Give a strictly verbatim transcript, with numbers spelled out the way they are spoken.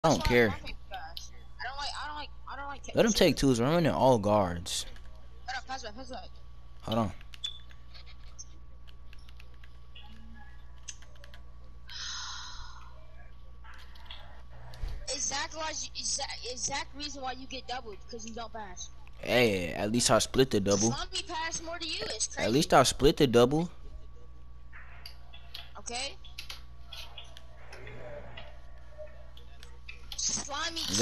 I That's don't why care. my favorite pass. I don't like. I don't like. I don't like Let him shooting. take twos. I'm running all guards. Hold up, pass back, pass back. Hold on. Exact why you, exact, exact reason why you get doubled because you don't pass. Hey, at least I split the double. Slummy pass more to you. It's At crazy. least I split the double. Okay. Slimy